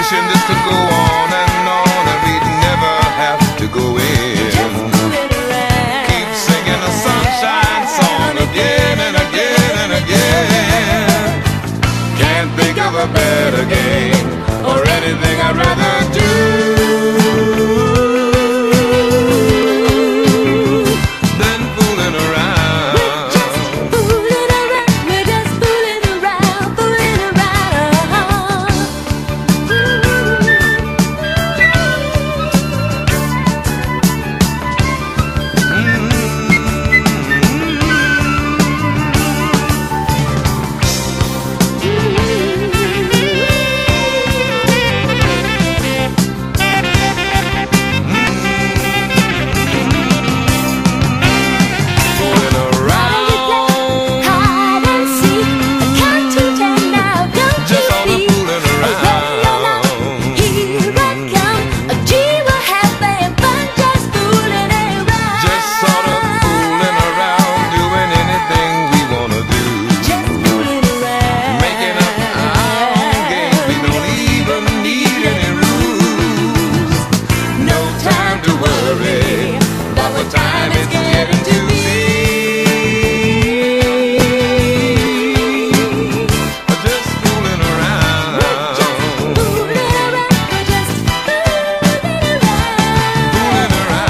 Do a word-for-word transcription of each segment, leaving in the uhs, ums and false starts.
wishing this could go on and on, and we'd never have to go in. Keep singing a sunshine song again and again and again. Can't think of a better game or anything I'd rather do than fooling around. We're just fooling around. We're just fooling around, fooling around. Hide and seek, a count to ten now, don't Just you all the see? fooling around. Here I come, a gee, we're having fun, just fooling around. Just sort of fooling around, doing anything we wanna do. Just fooling around. Making up our own games, we don't even need any rules. No time to worry about what time it's getting to be. Just fooling around. Fooling around, we're just fooling Fooling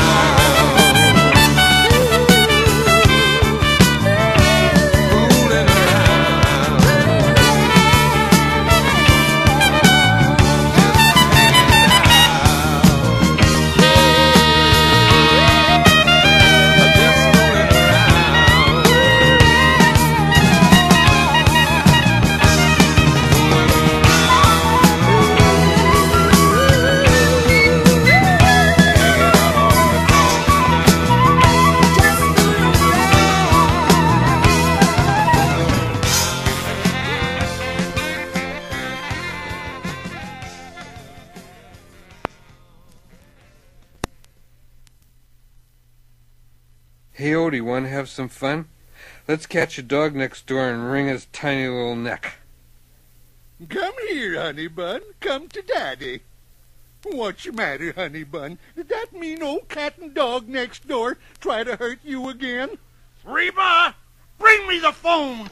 around. around. Fooling around. Just fooling around. Hey, Odie, want to have some fun? Let's catch a dog next door and wring his tiny little neck. Come here, honey bun. Come to daddy. What's your matter, honey bun? Did that mean old cat and dog next door try to hurt you again? Reba, bring me the phone.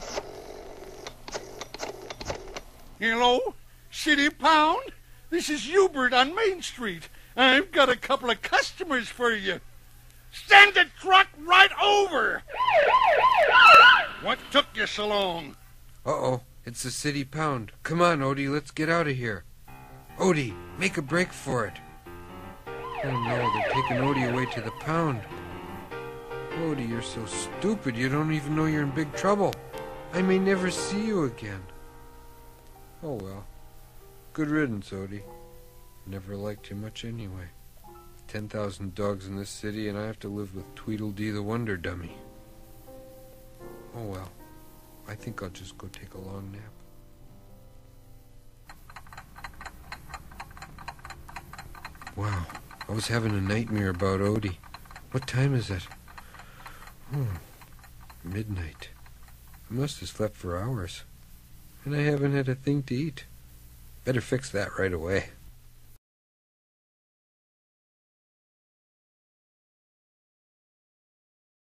Hello? City Pound? This is Hubert on Main Street. I've got a couple of customers for you. Send the truck right over. What took you so long? Uh-oh, it's the city pound. Come on, Odie, let's get out of here. Odie, make a break for it. Oh no, they're taking Odie away to the pound. Odie, you're so stupid you don't even know you're in big trouble. I may never see you again. Oh well. Good riddance, Odie. Never liked you much anyway. Ten thousand dogs in this city, and I have to live with Tweedledee the Wonder Dummy. Oh well. I think I'll just go take a long nap. Wow. I was having a nightmare about Odie. What time is it? Hmm. Midnight. I must have slept for hours. And I haven't had a thing to eat. Better fix that right away.